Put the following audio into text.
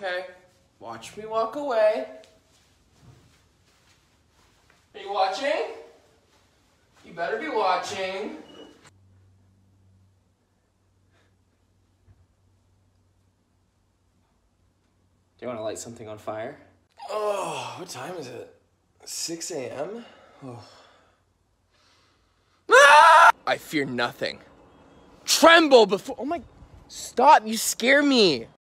Okay, watch me walk away. Are you watching? You better be watching. Do you want to light something on fire? Oh, what time is it? 6 a.m.? Oh. Ah! I fear nothing. Tremble before. Oh my. Stop, you scare me.